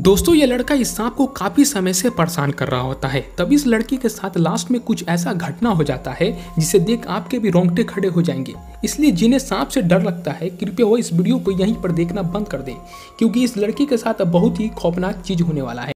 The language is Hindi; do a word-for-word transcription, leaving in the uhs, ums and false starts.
दोस्तों ये लड़का इस सांप को काफी समय से परेशान कर रहा होता है। तब इस लड़की के साथ लास्ट में कुछ ऐसा घटना हो जाता है जिसे देख आपके भी रोंगटे खड़े हो जाएंगे। इसलिए जिन्हें सांप से डर लगता है कृपया वो इस वीडियो को यहीं पर देखना बंद कर दें, क्योंकि इस लड़की के साथ बहुत ही खौफनाक चीज होने वाला है।